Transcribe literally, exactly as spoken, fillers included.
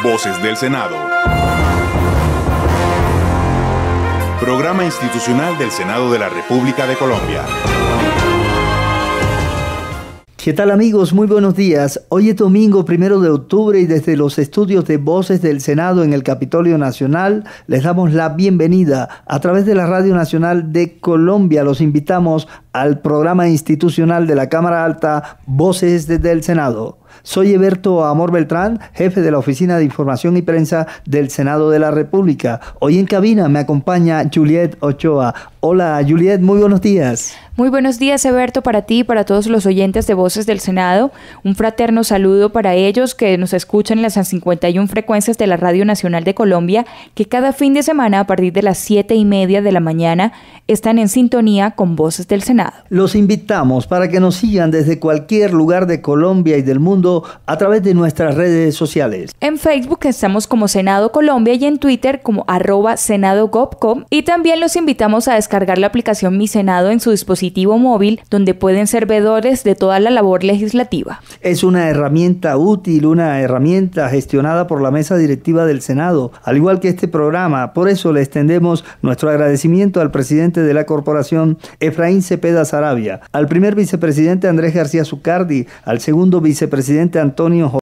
Voces del Senado. Programa institucional del Senado de la República de Colombia. ¿Qué tal, amigos? Muy buenos días. Hoy es domingo primero de octubre y desde los estudios de Voces del Senado en el Capitolio Nacional les damos la bienvenida a través de la Radio Nacional de Colombia. Los invitamos al programa institucional de la Cámara Alta Voces desde el Senado. Soy Eberto Amor Beltrán, jefe de la Oficina de Información y Prensa del Senado de la República. Hoy en cabina me acompaña Juliet Ochoa. Hola, Juliet, muy buenos días. Muy buenos días, Eberto, para ti y para todos los oyentes de Voces del Senado. Un fraterno saludo para ellos que nos escuchan en las cincuenta y una frecuencias de la Radio Nacional de Colombia, que cada fin de semana a partir de las siete y media de la mañana están en sintonía con Voces del Senado. Los invitamos para que nos sigan desde cualquier lugar de Colombia y del mundo a través de nuestras redes sociales. En Facebook estamos como Senado Colombia y en Twitter como arroba Senado Gobcom, y también los invitamos a descargar la aplicación Mi Senado en su dispositivo móvil, donde pueden ser veedores de toda la labor legislativa. Es una herramienta útil, una herramienta gestionada por la mesa directiva del Senado, al igual que este programa. Por eso le extendemos nuestro agradecimiento al presidente de la corporación, Efraín Cepeda Saravia, al primer vicepresidente Andrés García Zucardi, al segundo vicepresidente Antonio